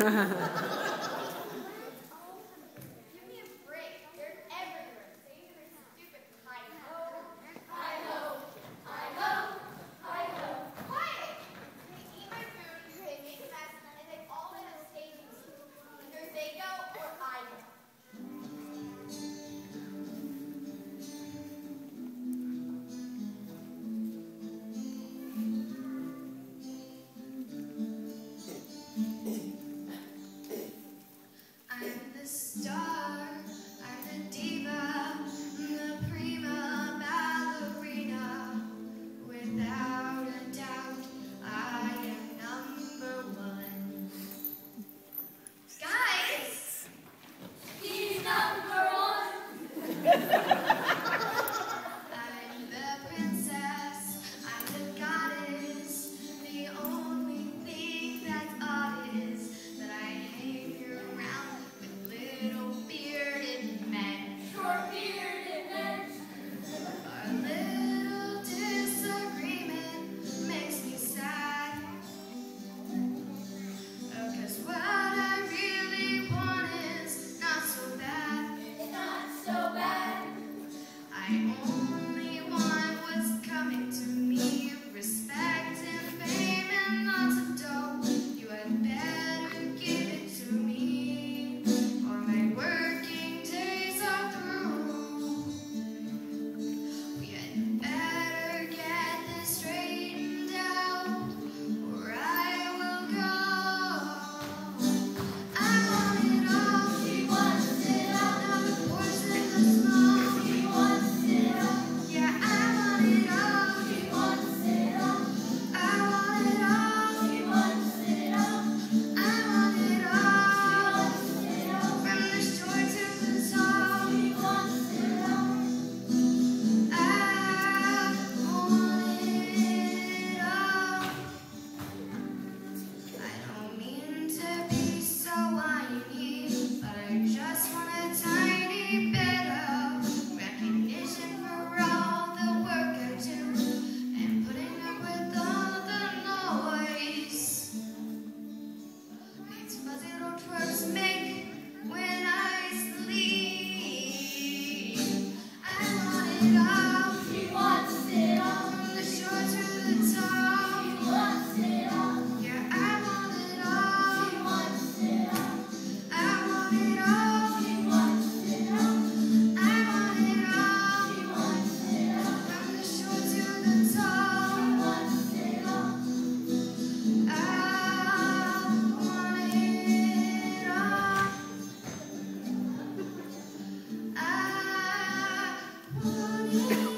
me a break. They're everywhere. Dangerous, stupid. Hi-ho. Hi-ho. Hi-ho. Hi-ho. Quiet! They eat my food, they make a mess, and they all end up staging me. Either they go or I go. I'm the star, I'm the diva, the prima ballerina. Without a doubt, I am number one. Guys! He's number one. I'm the princess, I'm the goddess. The only thing that's odd is that I hang around with little bearded men. Short bearded men. Our little disagreement makes me sad. 'Cause what I really want is not so bad. It's not so bad. I only want what's coming to me, respect and fame and lots of dough. You had better give it to me, or my working days are through. We had better get this straightened out, or I will go. I want it all. He wants it all. Now the poison, the smoke. He wants it all. Yeah, I want it all. He wants it all. I want it all. He wants it all. I want it all. He wants it all. From the shore to the top. He wants it all. I want it all. I don't mean to be so whiny, but I just want a tiny bit of recognition for all the work I do and putting up with all the noise these fuzzy little twerps make when I sleep. I want it all. He wants it all. From the shore to the top. He wants it all. Yeah, I want it all. He wants it all. I want it all. He wants it all. I want it all. He wants it all. From the shore to the top. He wants it all. I want it all. I want it all.